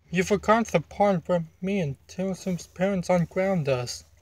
You forgot the part where me and Tilson's parents unground us.